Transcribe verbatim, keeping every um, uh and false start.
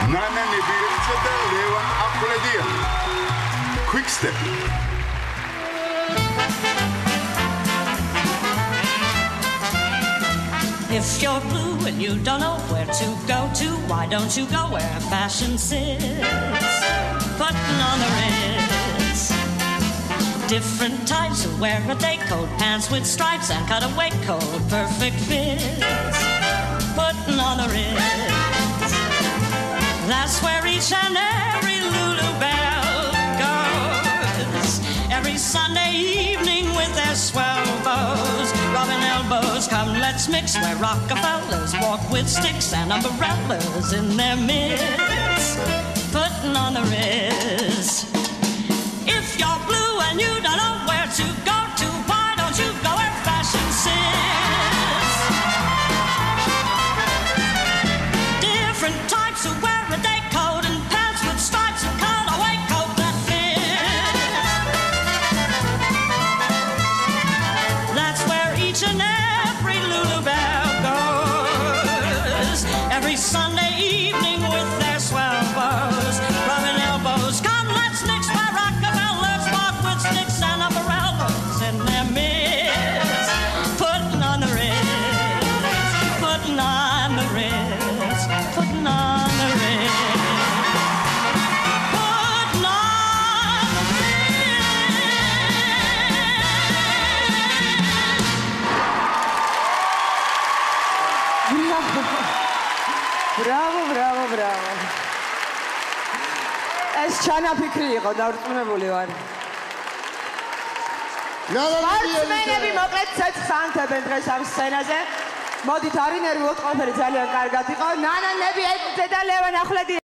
ნანა ნებიელიძე და ლევან აფრედიანი. Quick step. If you're blue and you don't know where to go to, why don't you go where fashion sits? Putting on the Ritz. Different types who wear a day coat, pants with stripes and cutaway coat, perfect fits. Putting on the Ritz. That's where each and every Lulu Belle goes. Every Sunday evening with their swell bows, rubbing elbows, come let's mix, where Rockefellers walk with sticks and umbrellas in their midst. Putting on the Ritz. If you're blue and you don't know where to go to, why don't you go where fashion sits? Different types who wear a day coat and pants with stripes and cutaway coat that fits. That's where each and every Lulu Belle goes. Every Sunday evening with their swell bows, rubbing elbows, come let's mix, where Rockefellers walk with sticks and umbrellas in their midst. Putting on the Ritz, putting on the Ritz, putting on the Ritz, putting on the Bravo, bravo, bravo. ეს ჩანაფიქრი იყო, დარწმუნებული ვარ. სპორტსმენები მოკლედ ცეცხლს ანთებენ დღეს ამ სცენაზე. მოდით არ ინერვიულოთ, ყველაფერი ძალიან კარგად იყო. ნანა ნებიელიძე და ლევან აფრედიანი.